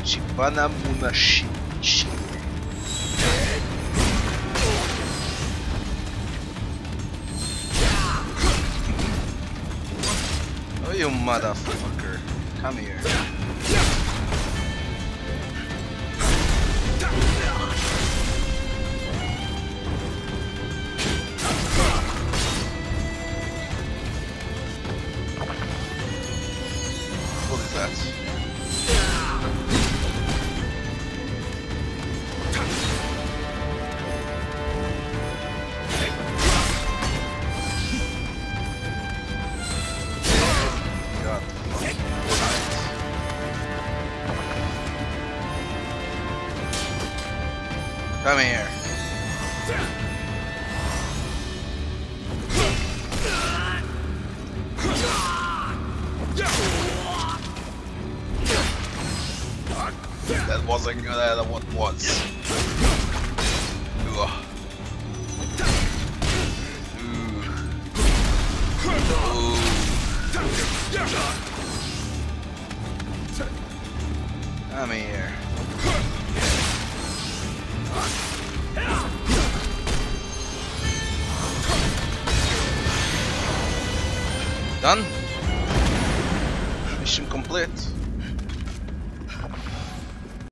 Chipana Munashi. Oh, you motherfucker. Come here. What is that? God, fuck. Come here. That wasn't good at what was. Ugh. Ooh. Come here. Done? Mission complete.